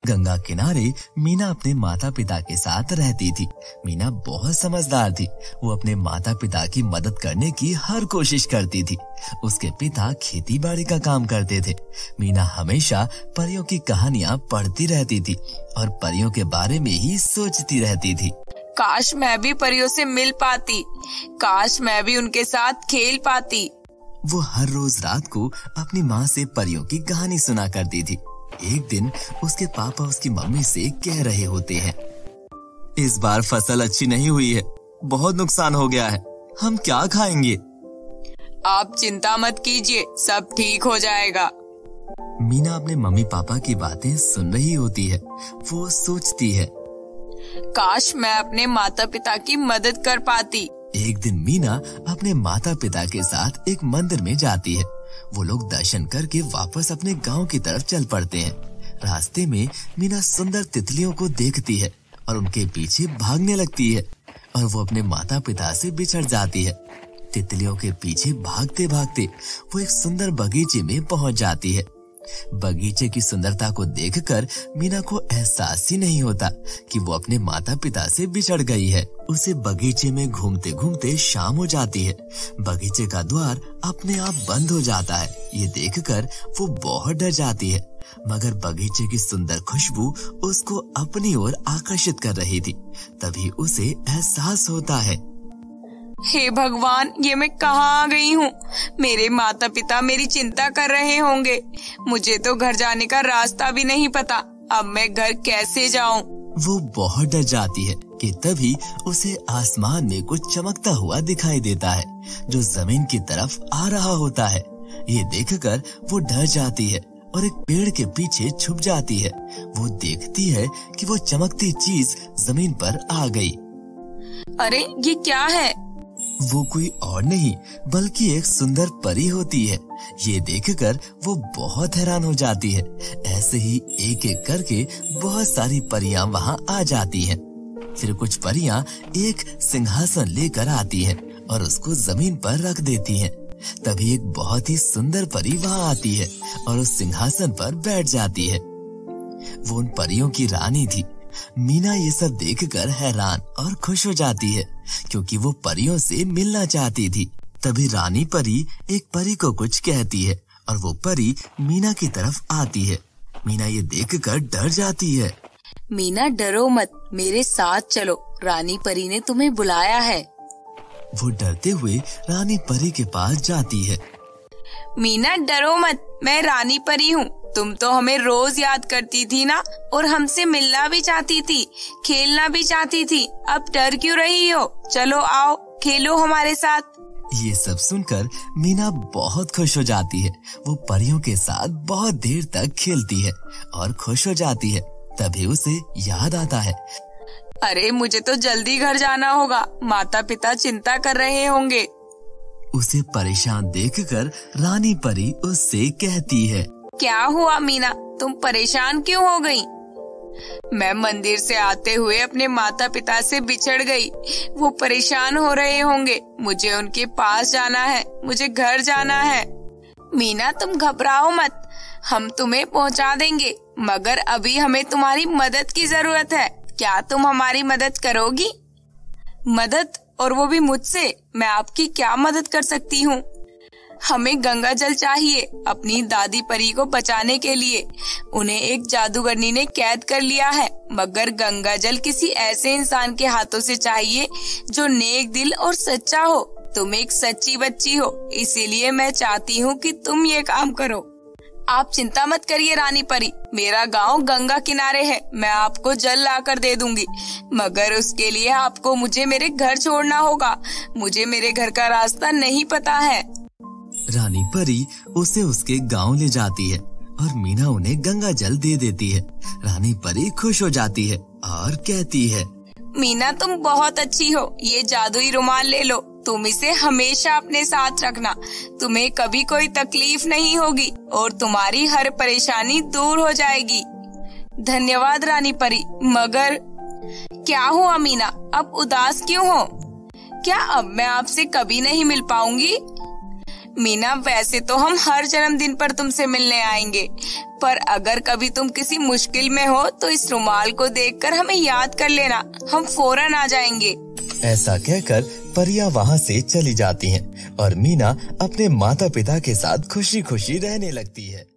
गंगा किनारे मीना अपने माता पिता के साथ रहती थी। मीना बहुत समझदार थी। वो अपने माता पिता की मदद करने की हर कोशिश करती थी। उसके पिता खेती बाड़ी का काम करते थे। मीना हमेशा परियों की कहानियाँ पढ़ती रहती थी और परियों के बारे में ही सोचती रहती थी। काश मैं भी परियों से मिल पाती, काश मैं भी उनके साथ खेल पाती। वो हर रोज रात को अपनी माँ से परियों की कहानी सुना करती थी। एक दिन उसके पापा उसकी मम्मी से कह रहे होते हैं, इस बार फसल अच्छी नहीं हुई है, बहुत नुकसान हो गया है, हम क्या खाएंगे? आप चिंता मत कीजिए, सब ठीक हो जाएगा। मीना अपने मम्मी पापा की बातें सुन रही होती है। वो सोचती है, काश मैं अपने माता पिता की मदद कर पाती। एक दिन मीना अपने माता पिता के साथ एक मंदिर में जाती है। वो लोग दर्शन करके वापस अपने गांव की तरफ चल पड़ते हैं। रास्ते में मीना सुंदर तितलियों को देखती है और उनके पीछे भागने लगती है और वो अपने माता पिता से बिछड़ जाती है। तितलियों के पीछे भागते भागते वो एक सुंदर बगीचे में पहुंच जाती है। बगीचे की सुंदरता को देखकर मीना को एहसास ही नहीं होता कि वो अपने माता पिता से बिछड़ गई है। उसे बगीचे में घूमते घूमते शाम हो जाती है। बगीचे का द्वार अपने आप बंद हो जाता है। ये देखकर वो बहुत डर जाती है, मगर बगीचे की सुंदर खुशबू उसको अपनी ओर आकर्षित कर रही थी। तभी उसे एहसास होता है, हे भगवान, ये मैं कहाँ आ गई हूँ? मेरे माता पिता मेरी चिंता कर रहे होंगे। मुझे तो घर जाने का रास्ता भी नहीं पता। अब मैं घर कैसे जाऊँ? वो बहुत डर जाती है कि तभी उसे आसमान में कुछ चमकता हुआ दिखाई देता है जो जमीन की तरफ आ रहा होता है। ये देखकर वो डर जाती है और एक पेड़ के पीछे छुप जाती है। वो देखती है कि वो चमकती चीज जमीन पर आ गई। अरे ये क्या है? वो कोई और नहीं बल्कि एक सुंदर परी होती है। ये देखकर वो बहुत हैरान हो जाती है। ऐसे ही एक एक करके बहुत सारी परियां वहाँ आ जाती हैं। फिर कुछ परियां एक सिंहासन लेकर आती हैं और उसको जमीन पर रख देती हैं। तभी एक बहुत ही सुंदर परी वहाँ आती है और उस सिंहासन पर बैठ जाती है। वो उन परियों की रानी थी। मीना ये सब देखकर हैरान और खुश हो जाती है क्योंकि वो परियों से मिलना चाहती थी। तभी रानी परी एक परी को कुछ कहती है और वो परी मीना की तरफ आती है। मीना ये देखकर डर जाती है। मीना डरो मत, मेरे साथ चलो, रानी परी ने तुम्हें बुलाया है। वो डरते हुए रानी परी के पास जाती है। मीना डरो मत, मैं रानी परी हूँ। तुम तो हमें रोज याद करती थी ना, और हमसे मिलना भी चाहती थी, खेलना भी चाहती थी। अब डर क्यों रही हो? चलो आओ, खेलो हमारे साथ। ये सब सुनकर मीना बहुत खुश हो जाती है। वो परियों के साथ बहुत देर तक खेलती है और खुश हो जाती है। तभी उसे याद आता है, अरे मुझे तो जल्दी घर जाना होगा, माता पिता चिंता कर रहे होंगे। उसे परेशान देखकर रानी परी उससे कहती है, क्या हुआ मीना, तुम परेशान क्यों हो गई? मैं मंदिर से आते हुए अपने माता पिता से बिछड़ गई। वो परेशान हो रहे होंगे। मुझे उनके पास जाना है, मुझे घर जाना है। मीना तुम घबराओ मत, हम तुम्हें पहुंचा देंगे, मगर अभी हमें तुम्हारी मदद की जरूरत है। क्या तुम हमारी मदद करोगी? मदद? और वो भी मुझसे? मैं आपकी क्या मदद कर सकती हूँ? हमें गंगा जल चाहिए अपनी दादी परी को बचाने के लिए। उन्हें एक जादूगरनी ने कैद कर लिया है, मगर गंगा जल किसी ऐसे इंसान के हाथों से चाहिए जो नेक दिल और सच्चा हो। तुम एक सच्ची बच्ची हो, इसीलिए मैं चाहती हूँ कि तुम ये काम करो। आप चिंता मत करिए रानी परी, मेरा गांव गंगा किनारे है, मैं आपको जल लाकर दे दूंगी, मगर उसके लिए आपको मुझे मेरे घर छोड़ना होगा। मुझे मेरे घर का रास्ता नहीं पता है। रानी परी उसे उसके गांव ले जाती है और मीना उन्हें गंगा जल दे देती है। रानी परी खुश हो जाती है और कहती है, मीना तुम बहुत अच्छी हो, ये जादुई रुमाल ले लो, तुम इसे हमेशा अपने साथ रखना। तुम्हें कभी कोई तकलीफ नहीं होगी और तुम्हारी हर परेशानी दूर हो जाएगी। धन्यवाद रानी परी। मगर क्या हुआ मीना, अब उदास क्यों हो? क्या अब मैं आपसे कभी नहीं मिल पाऊंगी? मीना, वैसे तो हम हर जन्मदिन पर तुमसे मिलने आएंगे, पर अगर कभी तुम किसी मुश्किल में हो तो इस रुमाल को देखकर हमें याद कर लेना, हम फौरन आ जाएंगे। ऐसा कहकर परियां वहाँ से चली जाती हैं और मीना अपने माता पिता के साथ खुशी खुशी रहने लगती है।